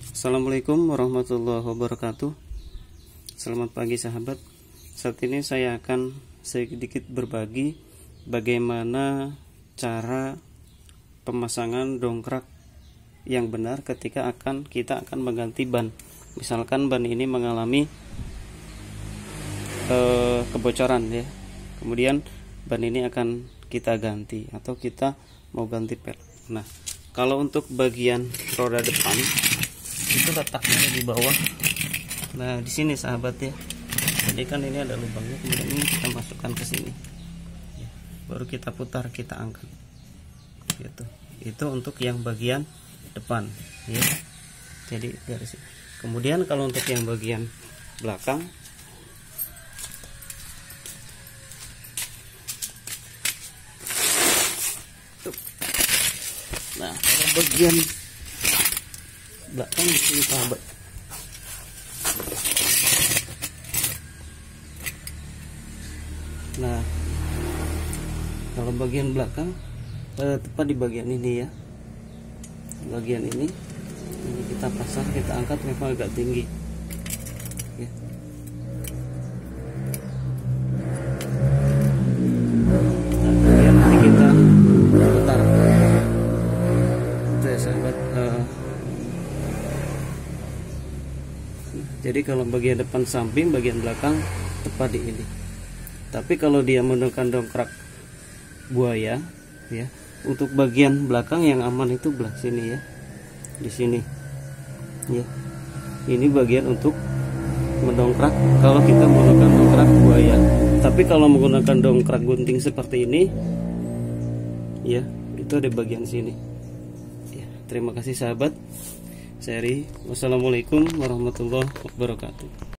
Assalamualaikum warahmatullahi wabarakatuh. Selamat pagi sahabat. Saat ini saya akan sedikit berbagi bagaimana cara pemasangan dongkrak yang benar ketika kita akan mengganti ban. Misalkan ban ini mengalami kebocoran ya. Kemudian ban ini akan kita ganti atau kita mau ganti pel. Nah, kalau untuk bagian roda depan itu letaknya di bawah. Nah, di sini sahabat ya. Jadi kan ini ada lubangnya, kemudian ini kita masukkan ke sini. Ya, baru kita putar, kita angkat. Gitu. Itu untuk yang bagian depan, ya. Jadi dari sini. Kemudian kalau untuk yang bagian belakang, nah kalau bagian belakang di sini sahabat. Nah, kalau bagian belakang tepat di bagian ini ya. Bagian ini kita pasang, kita angkat, memang agak tinggi. Ya. Nah, kemudian nanti kita putar. Itu ya sahabat. Jadi kalau bagian depan samping, bagian belakang tepat di ini. Tapi kalau dia menggunakan dongkrak buaya, ya, untuk bagian belakang yang aman itu belah sini ya, di sini, ya. Ini bagian untuk mendongkrak kalau kita menggunakan dongkrak buaya. Tapi kalau menggunakan dongkrak gunting seperti ini, ya, itu ada bagian sini. Ya, terima kasih sahabat. Wassalamualaikum warahmatullahi wabarakatuh.